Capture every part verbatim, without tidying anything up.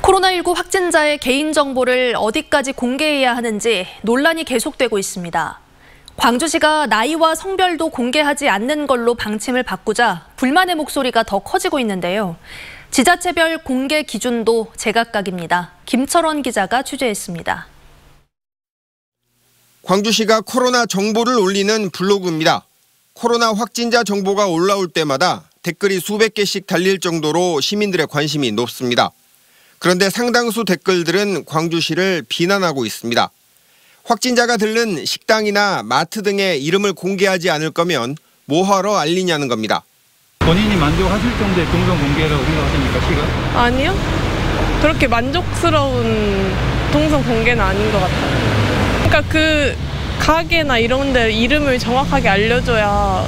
코로나십구 확진자의 개인정보를 어디까지 공개해야 하는지 논란이 계속되고 있습니다. 광주시가 나이와 성별도 공개하지 않는 걸로 방침을 바꾸자 불만의 목소리가 더 커지고 있는데요. 지자체별 공개 기준도 제각각입니다. 김철원 기자가 취재했습니다. 광주시가 코로나 정보를 올리는 블로그입니다. 코로나 확진자 정보가 올라올 때마다 댓글이 수백 개씩 달릴 정도로 시민들의 관심이 높습니다. 그런데 상당수 댓글들은 광주시를 비난하고 있습니다. 확진자가 들른 식당이나 마트 등의 이름을 공개하지 않을 거면 뭐하러 알리냐는 겁니다. 본인이 만족하실 정도의 동선 공개라고 생각하십니까, 시가? 아니요. 그렇게 만족스러운 동선 공개는 아닌 것 같아요. 그러니까 그 가게나 이런 데 이름을 정확하게 알려줘야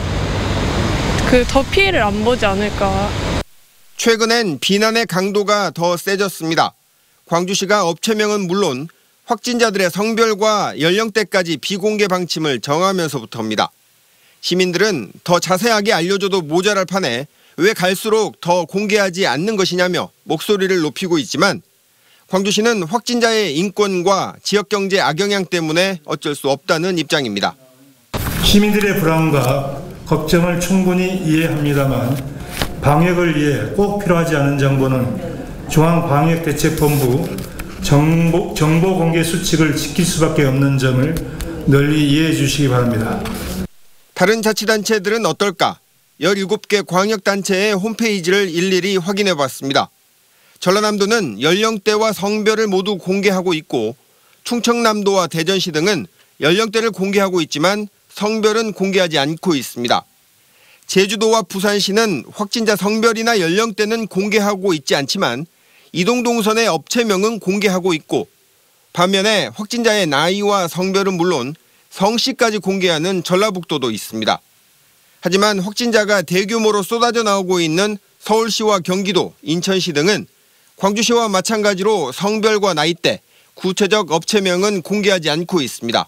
그 더 피해를 안 보지 않을까. 최근엔 비난의 강도가 더 세졌습니다. 광주시가 업체명은 물론 확진자들의 성별과 연령대까지 비공개 방침을 정하면서부터입니다. 시민들은 더 자세하게 알려줘도 모자랄 판에 왜 갈수록 더 공개하지 않는 것이냐며 목소리를 높이고 있지만 광주시는 확진자의 인권과 지역경제 악영향 때문에 어쩔 수 없다는 입장입니다. 시민들의 불안과 걱정을 충분히 이해합니다만 방역을 위해 꼭 필요하지 않은 정보는 중앙방역대책본부 정보, 정보 공개 수칙을 지킬 수밖에 없는 점을 널리 이해해 주시기 바랍니다. 다른 자치단체들은 어떨까? 열일곱 개 광역단체의 홈페이지를 일일이 확인해 봤습니다. 전라남도는 연령대와 성별을 모두 공개하고 있고 충청남도와 대전시 등은 연령대를 공개하고 있지만 성별은 공개하지 않고 있습니다. 제주도와 부산시는 확진자 성별이나 연령대는 공개하고 있지 않지만 이동동선의 업체명은 공개하고 있고 반면에 확진자의 나이와 성별은 물론 성씨까지 공개하는 전라북도도 있습니다. 하지만 확진자가 대규모로 쏟아져 나오고 있는 서울시와 경기도, 인천시 등은 광주시와 마찬가지로 성별과 나이대, 구체적 업체명은 공개하지 않고 있습니다.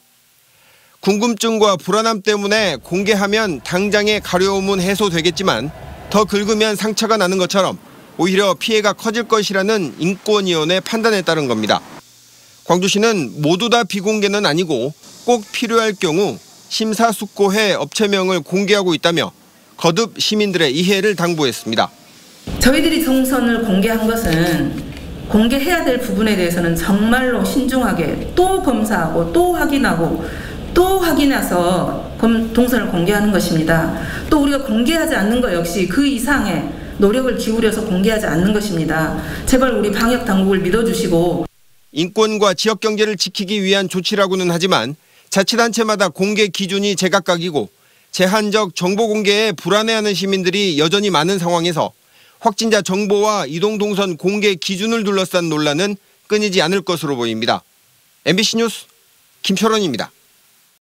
궁금증과 불안함 때문에 공개하면 당장의 가려움은 해소되겠지만 더 긁으면 상처가 나는 것처럼 오히려 피해가 커질 것이라는 인권위원회 판단에 따른 겁니다. 광주시는 모두 다 비공개는 아니고 꼭 필요할 경우 심사숙고해 업체명을 공개하고 있다며 거듭 시민들의 이해를 당부했습니다. 저희들이 동선을 공개한 것은 공개해야 될 부분에 대해서는 정말로 신중하게 또 검사하고 또 확인하고 또 확인해서 동선을 공개하는 것입니다. 또 우리가 공개하지 않는 것 역시 그 이상의 노력을 기울여서 공개하지 않는 것입니다. 제발 우리 방역 당국을 믿어주시고. 인권과 지역경제를 지키기 위한 조치라고는 하지만 자치단체마다 공개 기준이 제각각이고 제한적 정보 공개에 불안해하는 시민들이 여전히 많은 상황에서 확진자 정보와 이동동선 공개 기준을 둘러싼 논란은 끊이지 않을 것으로 보입니다. 엠비씨 뉴스 김철원입니다.